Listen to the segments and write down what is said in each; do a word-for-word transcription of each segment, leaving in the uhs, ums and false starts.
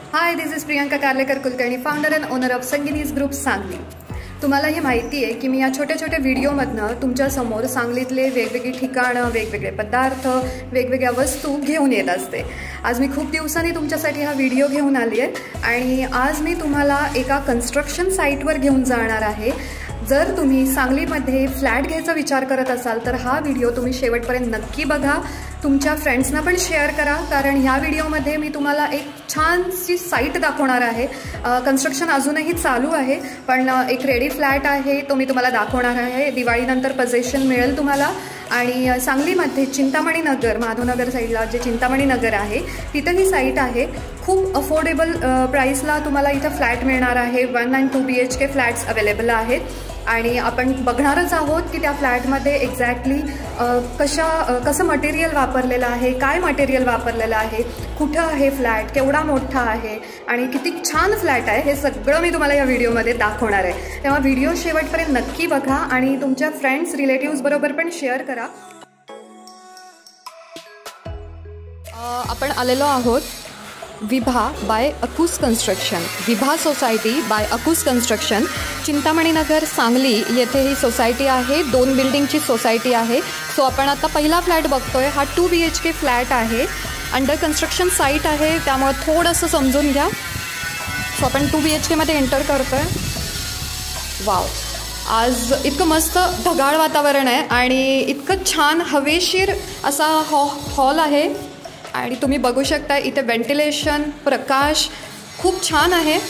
High, this is Priyanka Karlekar Kulkarni, founder and owner of Sanginis group Sangli. तुम्हाला ही माहिती आहे की मी या छोट्या छोट्या व्हिडिओमधनं तुमच्यासमोर सांगलीतले वेगवेगळी ठिकाणं, वेगवेगळे पदार्थ, वेगवेगळ्या वस्तू घेऊन येत असते. आज मी खूप दिवसांनी तुमच्यासाठी हा व्हिडिओ घेऊन आली आहे आणि आज मी तुम्हाला एका कन्स्ट्रक्शन साईटवर घेऊन जाणार आहे. जर तुम्ही सांगलीमध्ये फ्लॅट घ्यायचा विचार करत असाल तर हा व्हिडिओ तुम्ही शेवटपर्यंत नक्की बघा. तुमच्या फ्रेंड्सना पण शेअर करा, कारण ह्या व्हिडिओमध्ये मी तुम्हाला एक छानशी साईट दाखवणार आहे. कन्स्ट्रक्शन अजूनही चालू आहे, पण एक रेडी फ्लॅट आहे तो मी तुम्हाला दाखवणार आहे. दिवाळीनंतर पोझेशन मिळेल तुम्हाला. आणि सांगलीमध्ये चिंतामणी नगर, माधवनगर साईडला जे चिंतामणी नगर आहे तिथं ही साईट आहे. खूप अफोर्डेबल प्राईसला तुम्हाला इथं फ्लॅट मिळणार आहे. One and two B H K flats available आहेत आणि आपण बघणारच आहोत की त्या फ्लॅटमध्ये एक्झॅक्टली कशा कसं मटेरियल वापरलेलं आहे, काय मटेरियल वापरलेलं आहे, कुठं आहे फ्लॅट, केवढा मोठा आहे आणि किती छान फ्लॅट आहे, हे सगळं मी तुम्हाला या व्हिडिओमध्ये दाखवणार आहे. तेव्हा व्हिडिओ शेवटपर्यंत नक्की बघा आणि तुमच्या फ्रेंड्स रिलेटिव्स बरोबर पण शेअर करा. आपण आलेलो आहोत Vibha by Akus construction, Vibha society by Akus construction, Chintamani Nagar Sangli येथे ही सोसायटी आहे. दोन बिल्डिंगची सोसायटी आहे. सो आपण आता पहिला फ्लॅट बघतोय. हा two B H K flat आहे. अंडर कन्स्ट्रक्शन साईट आहे, त्यामुळे थोडंसं समजून घ्या. सो आपण टू बी एच केमध्ये एंटर करतोय. वाव, आज इतकं मस्त ढगाळ वातावरण आहे आणि इतकं छान हवेशीर असा हॉ हॉल आहे आणि तुम्ही बघू शकता इथे व्हेंटिलेशन, प्रकाश खूप छान आहे.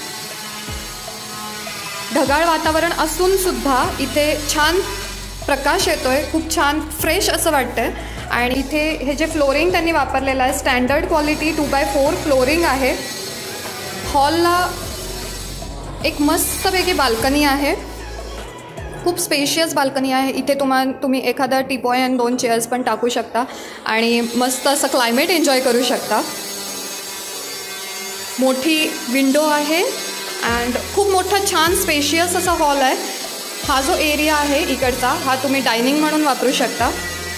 ढगाळ वातावरण असून सुद्धा इथे छान प्रकाश येतोय, खूप छान फ्रेश असं वाटतंय. आणि इथे हे जे फ्लोरिंग त्यांनी वापरलेलं आहे standard quality two by four flooring आहे. हॉलला एक मस्तपैकी बाल्कनी आहे, खूप स्पेशियस बाल्कनी आहे. इथे तुम्हा तुम्ही एखादा टीपॉय आणि दोन चेअर्स पण टाकू शकता आणि मस्त असं क्लायमेट एन्जॉय करू शकता. मोठी विंडो आहे अँड खूप मोठा छान स्पेशियस असा हॉल आहे. हा जो एरिया आहे इकडचा, हा तुम्ही डायनिंग म्हणून वापरू शकता.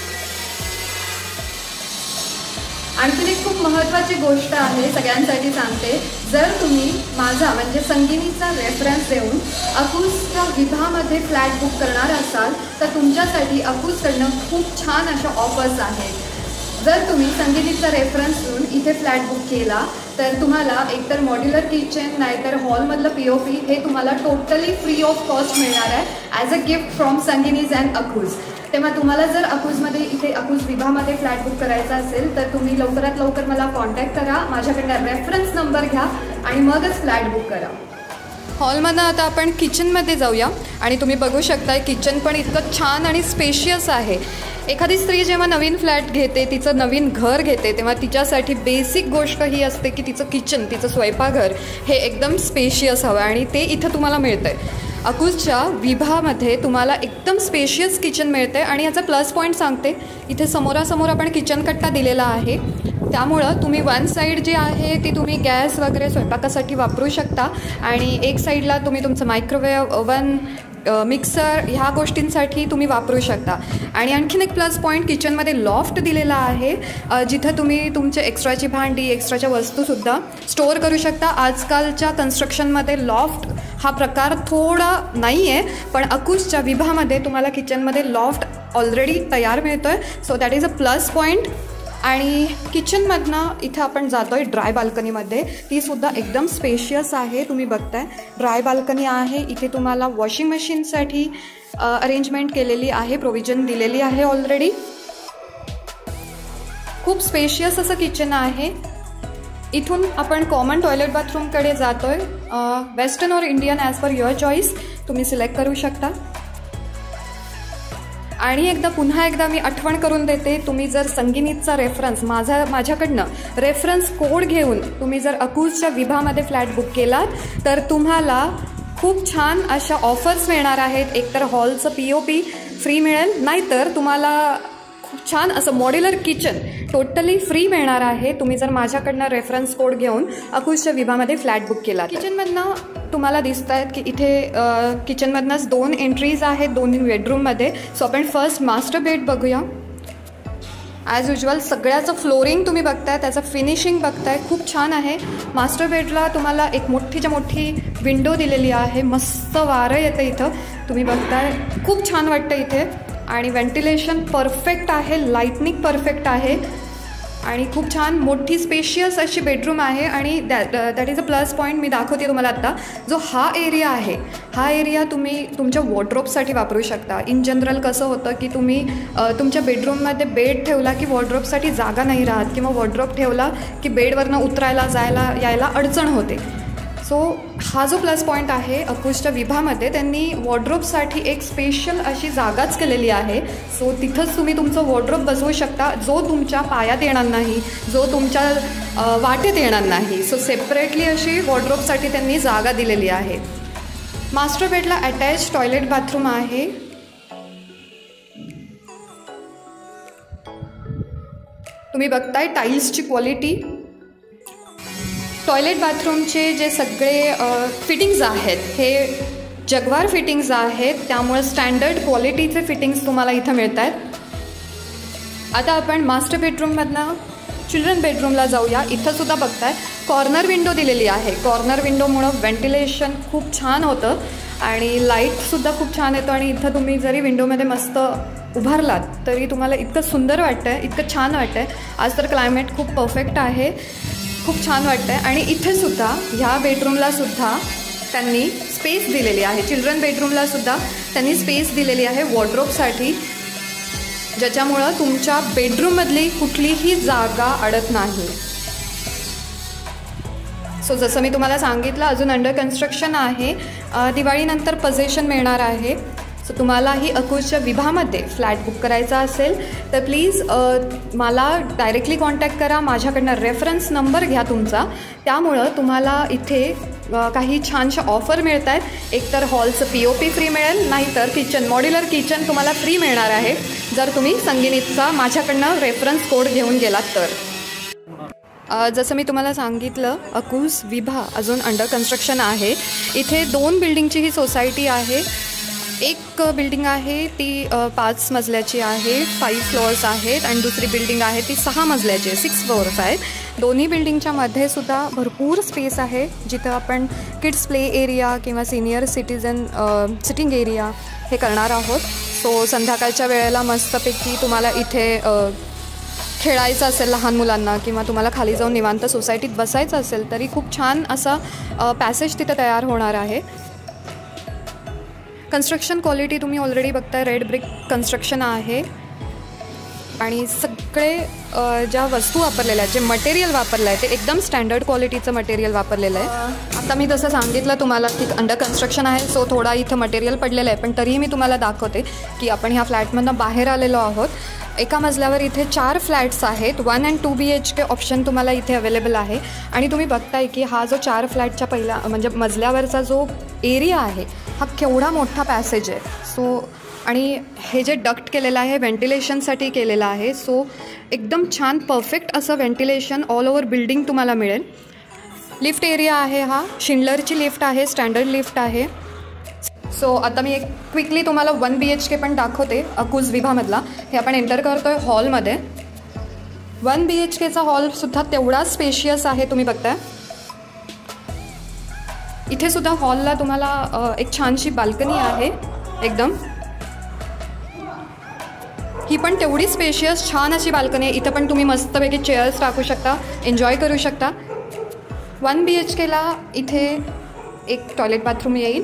आणखीन एक खूप महत्त्वाची गोष्ट आहे, सगळ्यांसाठी सांगते. जर तुम्ही माझा म्हणजे संगिनीचा रेफरन्स देऊन अकूसच्या विभामध्ये फ्लॅट बुक करणार असाल तर तुमच्यासाठी अकूसकडनं खूप छान अशा ऑफर्स आहेत. जर तुम्ही संगिनीचा रेफरन्स देऊन इथे फ्लॅट बुक केला तर तुम्हाला एकतर मॉड्युलर किचन नाहीतर हॉलमधलं पी ओ पी हे तुम्हाला टोटली फ्री ऑफ कॉस्ट मिळणार आहे as a gift from Sanginis and Akus. तेव्हा तुम्हाला जर अकूसमध्ये इथे अकूस विभामध्ये फ्लॅट बुक करायचा असेल तर तुम्ही लवकरात लवकर मला कॉन्टॅक्ट करा, माझ्याकडनं रेफरन्स नंबर घ्या आणि मगच फ्लॅट बुक करा. हॉलमधनं आता आपण किचनमध्ये जाऊया आणि तुम्ही बघू शकता किचन पण इतकं छान आणि स्पेशियस आहे. एखादी स्त्री जेव्हा नवीन फ्लॅट घेते, तिचं नवीन घर घेते, तेव्हा तिच्यासाठी बेसिक गोष्ट ही असते की तिचं किचन, तिचं स्वयंपाकघर हे एकदम स्पेशियस हवं आणि ते इथं तुम्हाला मिळतं आहे. अकूसच्या विभामध्ये तुम्हाला एकदम स्पेशियस किचन मिळते आणि याचा प्लस पॉईंट सांगते, इथे समोरासमोर आपण किचन कट्टा दिलेला आहे. त्यामुळं तुम्ही वन साईड जी आहे ती तुम्ही गॅस वगैरे स्वयंपाकासाठी वापरू शकता आणि एक साईडला तुम्ही तुमचं मायक्रोवेव्ह, ओव्हन, मिक्सर ह्या गोष्टींसाठी तुम्ही वापरू शकता. आणि आणखीन एक प्लस पॉईंट, किचनमध्ये लॉफ्ट दिलेला आहे जिथं तुम्ही तुमचे एक्स्ट्राची भांडी, एक्स्ट्राच्या वस्तूसुद्धा स्टोअर करू शकता. आजकालच्या कन्स्ट्रक्शनमध्ये लॉफ्ट हा प्रकार थोडा नाही आहे, पण अकूसच्या विभामध्ये तुम्हाला किचनमध्ये लॉफ्ट ऑलरेडी तयार मिळतो आहे. So that is a plus point. आणि किचनमधनं इथं आपण जातो आहे ड्राय बाल्कनीमध्ये. तीसुद्धा एकदम स्पेशियस आहे, तुम्ही बघताय ड्राय बाल्कनी आहे. इथे तुम्हाला वॉशिंग मशीनसाठी अरेंजमेंट केलेली आहे, प्रोव्हिजन दिलेली आहे ऑलरेडी. खूप स्पेशियस असं किचन आहे. इथून आपण कॉमन टॉयलेट बाथरूमकडे जातो आहे. वेस्टर्न और Indian as per your choice तुम्ही सिलेक्ट करू शकता. आणि एकदा पुन्हा एकदा मी आठवण करून देते, तुम्ही जर संगिनीचा रेफरन्स माझा माझ्याकडनं रेफरन्स कोड घेऊन तुम्ही जर अकूसच्या विभामध्ये फ्लॅट बुक केलात तर तुम्हाला खूप छान अशा ऑफर्स मिळणार आहेत. एकतर हॉलचं पी ओ पी फ्री मिळेल, नाहीतर तुम्हाला खूप छान असं मॉड्युलर किचन टोटली फ्री मिळणार आहे तुम्ही जर माझ्याकडनं रेफरन्स कोड घेऊन अकूसच्या विभामध्ये फ्लॅट बुक केला. किचनमधनं तुम्हाला दिसत आहेत की इथे किचनमधनंच दोन एंट्रीज आहेत दोन बेडरूममध्ये. सो आपण फर्स्ट मास्टर बेड बघूया ॲज युजल सगळ्याचं फ्लोरिंग तुम्ही बघताय, त्याचं फिनिशिंग बघताय, खूप छान आहे. मास्टर बेडला तुम्हाला एक मोठीच्या मोठी विंडो दिलेली आहे, मस्त वारं येतं इथं तुम्ही बघताय, खूप छान वाटतं इथे. आणि व्हेंटिलेशन परफेक्ट आहे, लाईटनिंग परफेक्ट आहे आणि खूप छान मोठी स्पेशियस अशी बेडरूम आहे. आणि that that is a plus point मी दाखवते तुम्हाला आत्ता. जो हा एरिया आहे, हा एरिया तुम्ही तुमच्या वॉर्डरोबसाठी वापरू शकता. इन जनरल कसं होतं की तुम्ही तुमच्या बेडरूममध्ये बेड ठेवला की वॉर्डरोबसाठी जागा नाही राहत, किंवा वॉर्डरोब ठेवला की बेडवरनं उतरायला जायला यायला अडचण होते. सो हा जो प्लस पॉईंट आहे अकूजच्या विभामध्ये, त्यांनी वॉर्डरोबसाठी एक स्पेशल अशी जागाच केलेली आहे. सो तिथंच तुम्ही तुमचं वॉर्डरोब बसवू शकता, जो तुमच्या पायात येणार नाही, जो तुमच्या वाटेत येणार नाही. सो सेपरेटली अशी वॉर्डरोबसाठी त्यांनी जागा दिलेली आहे. मास्टर बेडला अटॅच टॉयलेट बाथरूम आहे. तुम्ही बघताय टाईल्सची क्वालिटी. टॉयलेट बाथरूमचे जे सगळे फिटिंग्ज आहेत हे जगवार फिटिंग्ज आहेत, त्यामुळे स्टँडर्ड क्वालिटीचे फिटिंग्स तुम्हाला इथं मिळत आहेत. आता आपण मास्टर बेडरूममधनं चिल्ड्रन बेडरूमला जाऊया. इथंसुद्धा बघताय कॉर्नर विंडो दिलेली आहे. कॉर्नर विंडोमुळं व्हेंटिलेशन खूप छान होतं आणि लाईटसुद्धा खूप छान येतो. आणि इथं तुम्ही जरी विंडोमध्ये मस्त उभारलात तरी तुम्हाला इतकं सुंदर वाटतं आहे, इतकं छान वाटतं आहे. आज तर क्लायमेट खूप परफेक्ट आहे, खूप छान वाटतं आहे. आणि इथेसुद्धा ह्या बेडरूमलासुद्धा त्यांनी स्पेस दिलेली आहे. चिल्ड्रन बेडरूमलासुद्धा त्यांनी स्पेस दिलेली आहे वॉर्डरोबसाठी, ज्याच्यामुळं तुमच्या बेडरूममधली कुठलीही जागा अडत नाही. सो जसं मी तुम्हाला सांगितलं अजून अंडर कन्स्ट्रक्शन आहे. दिवाळीनंतर पोझेशन मिळणार आहे. सो तुम्हालाही अकूजच्या विभामध्ये फ्लॅट बुक करायचा असेल तर प्लीज मला डायरेक्टली कॉन्टॅक्ट करा. माझ्याकडनं रेफरन्स नंबर घ्या तुमचा. त्यामुळं तुम्हाला इथे काही छानशा ऑफर मिळत आहेत. एकतर हॉलचं पी ओ पी फ्री मिळेल, नाहीतर किचन मॉड्युलर किचन तुम्हाला फ्री मिळणार आहे जर तुम्ही संगीनीचा माझ्याकडनं रेफरन्स कोड घेऊन गेलात तर. जसं मी तुम्हाला सांगितलं अकूज विभा अजून अंडर कन्स्ट्रक्शन आहे. इथे दोन बिल्डिंगची ही सोसायटी आहे. एक बिल्डिंग आहे ती पाच मजल्याची आहे, फाईव्ह फ्लोअर्स आहेत, आणि दुसरी बिल्डिंग आहे ती सहा मजल्याची आहे, सिक्स फ्लोअर्स आहेत. दोन्ही बिल्डिंगच्या मध्ये सुद्धा भरपूर स्पेस आहे, जिथं आपण किड्स प्ले एरिया किंवा सिनियर सिटीजन सिटिंग एरिया हे करणार आहोत. सो संध्याकाळच्या वेळेला मस्तपैकी तुम्हाला इथे खेळायचं असेल लहान मुलांना, किंवा तुम्हाला खाली जाऊन निवांत सोसायटीत बसायचं असेल तरी खूप छान असा पॅसेज तिथं तयार होणार आहे. कन्स्ट्रक्शन क्वालिटी तुम्ही ऑलरेडी बघताय, रेड ब्रिक कन्स्ट्रक्शन आहे. आणि सगळे ज्या वस्तू वापरलेल्या आहेत, जे मटेरियल वापरलं आहे ते एकदम स्टँडर्ड क्वालिटीचं मटेरियल वापरलेलं आहे. आता मी जसं सांगितलं तुम्हाला की अंडर कन्स्ट्रक्शन आहे, सो थोडा इथं मटेरियल पडलेलं आहे, पण तरीही मी तुम्हाला दाखवते की आपण ह्या फ्लॅटमधनं बाहेर आलेलो आहोत. एका मजल्यावर इथे चार फ्लॅट्स आहेत. One and two B H K option तुम्हाला इथे अवेलेबल आहे. आणि तुम्ही बघताय की हा जो चार फ्लॅटच्या पहिला म्हणजे मजल्यावरचा जो एरिया आहे हा केवढा मोठा पॅसेज आहे. सो आणि हे जे डक्ट केलेलं आहे व्हेंटिलेशनसाठी केलेलं आहे. सो एकदम छान परफेक्ट असं व्हेंटिलेशन ऑल ओव्हर बिल्डिंग तुम्हाला मिळेल. लिफ्ट एरिया आहे, हा शिंडलरची लिफ्ट आहे, स्टँडर्ड लिफ्ट आहे. सो आता मी एक क्विकली तुम्हाला वन बी एच के पण दाखवते अकूज विभामधला. हे आपण एंटर करतो आहे हॉलमध्ये. वन बी एच केचा हॉलसुद्धा तेवढाच स्पेशियस आहे, तुम्ही बघताय. इथे सुद्धा हॉलला तुम्हाला एक छानशी बाल्कनी आहे एकदम. ही पण तेवढी स्पेशियस छान अशी बाल्कनी आहे. इथं पण तुम्ही मस्तपैकी चेअर्स टाकू शकता, एन्जॉय करू शकता. वन बी एच केला इथे एक टॉयलेट बाथरूम येईल.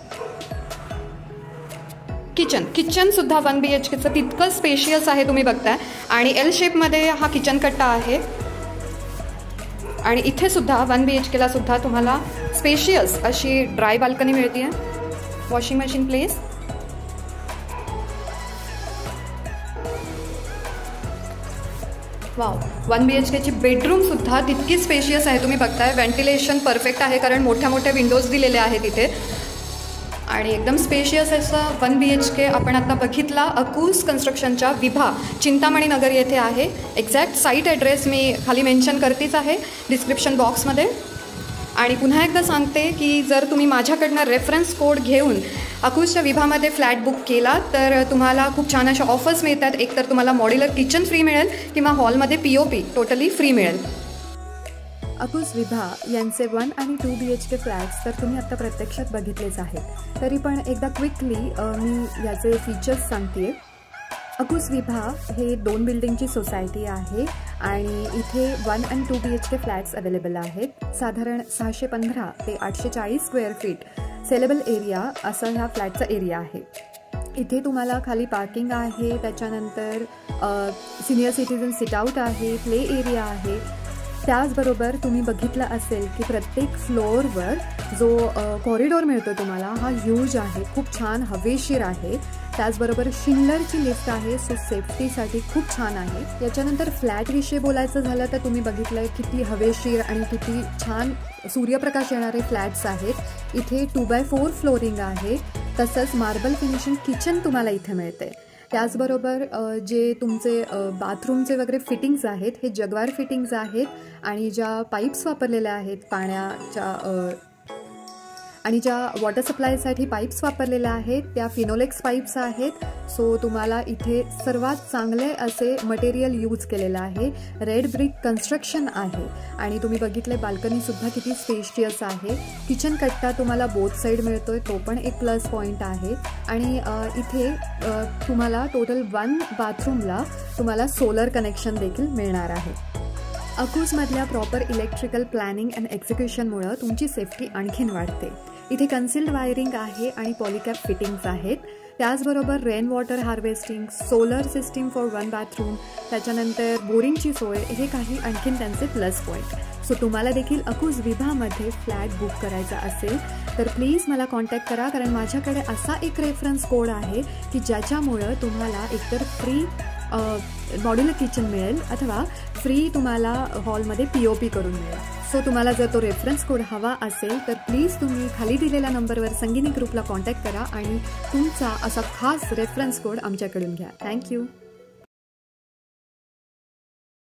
किचन किचनसुद्धा वन बी एच केचं तितकं स्पेशियस आहे, तुम्ही बघताय. आणि एल शेपमध्ये हा किचन कट्टा आहे. आणि इथे सुद्धा वन बी एच केला सुद्धा तुम्हाला स्पेशियस अशी ड्राय बाल्कनी मिळते आहे. Washing machine place. Wow, one B H केची बेडरूमसुद्धा तितकी स्पेशियस आहे, तुम्ही बघताय. व्हेंटिलेशन परफेक्ट आहे कारण मोठ्या मोठ्या विंडोज दिलेले आहेत इथे. आणि एकदम स्पेशियस असं वन बी एच के आपण आता बघितला अकूज कन्स्ट्रक्शनच्या विभा चिंतामणी नगर येथे आहे. एक्झॅक्ट साईट ॲड्रेस मी खाली मेन्शन करतेच आहे डिस्क्रिप्शन बॉक्समध्ये. आणि पुन्हा एकदा सांगते की जर तुम्ही माझ्याकडनं रेफरन्स कोड घेऊन अकुसच्या विभामध्ये फ्लॅट बुक केला तर तुम्हाला खूप छान अशा ऑफर्स मिळतात. एक तर तुम्हाला मॉड्युलर किचन फ्री मिळेल किंवा हॉलमध्ये P O P totally free मिळेल. अकुस विभा यांचे वन आणि two B H K flats तर तुम्ही आत्ता प्रत्यक्षात बघितलेच आहेत. तरी पण एकदा क्विकली मी याचे फीचर्स सांगते. अकुस विभा हे दोन बिल्डिंगची सोसायटी आहे आणि इथे वन आणि two B H K flats available आहेत. साधारण सहाशे पंधरा ते आठशे चाळीस स्क्वेअर फीट सेलेबल एरिया असा ह्या फ्लॅटचा एरिया आहे. इथे तुम्हाला खाली पार्किंग आहे, त्याच्यानंतर सिनियर सिटीजन सिटआउट आहे, प्ले एरिया आहे. त्याचबरोबर तुम्ही बघितलं असेल की प्रत्येक फ्लोअरवर जो कॉरिडॉर मिळतो तुम्हाला हा ह्यूज आहे, खूप छान हवेशीर आहे. त्याचबरोबर शिंडलरची लिफ्ट आहे, सो सेफ्टीसाठी खूप छान आहे. याच्यानंतर फ्लॅटविषयी बोलायचं झालं तर तुम्ही बघितलं आहे किती हवेशीर आणि किती छान सूर्यप्रकाश येणारे फ्लॅट्स आहेत. इथे टू बाय फोर फ्लोरिंग आहे, तसंच मार्बल फिनिशिंग किचन तुम्हाला इथे मिळते. त्याचबरोबर जे तुमचे बाथरूमचे वगैरे फिटिंग्स आहेत हे जगवार फिटिंग्स आहेत आणि ज्या पाईप्स वापरलेल्या आहेत पाण्याच्या आणि ज्या वॉटर सप्लायसाठी पाईप्स वापरलेल्या आहेत त्या फिनोलेक्स पाईप्स आहेत. सो तुम्हाला इथे सर्वात चांगले असे मटेरियल यूज केलेलं आहे. रेड ब्रिक कन्स्ट्रक्शन आहे आणि तुम्ही बघितले बाल्कनीसुद्धा किती स्पेशियस आहे. किचन कट्टा तुम्हाला बोथ साईड मिळतो आहे, तो पण एक प्लस पॉईंट आहे. आणि इथे तुम्हाला टोटल वन बाथरूमला तुम्हाला सोलर कनेक्शन देखील मिळणार आहे. अकुसमधल्या प्रॉपर इलेक्ट्रिकल प्लॅनिंग अँड एक्झिक्युशनमुळं तुमची सेफ्टी आणखीन वाढते. इथे कन्सिल्ड वायरिंग आहे आणि पॉलिकॅप फिटिंग्स आहेत. त्याचबरोबर rain water harvesting, solar system for one bathroom, त्याच्यानंतर बोरिंगची सोय, हे काही आणखीन त्यांचे प्लस पॉईंट. सो तुम्हाला देखील अकुस विभामध्ये फ्लॅट बुक करायचा असेल तर प्लीज मला कॉन्टॅक्ट करा, कारण माझ्याकडे असा एक रेफरन्स कोड आहे की ज्याच्यामुळं तुम्हाला एकतर फ्री मॉड्युलर किचन मिळेल अथवा फ्री तुम्हाला हॉलमध्ये पी ओ पी करून मिळेल. सो तुम्हाला जर तो रेफरन्स कोड हवा असेल तर प्लीज तुम्ही खाली दिलेल्या नंबरवर संगीनी ग्रुपला कॉन्टॅक्ट करा आणि तुमचा असा खास रेफरन्स कोड आमच्याकडून घ्या. थँक्यू.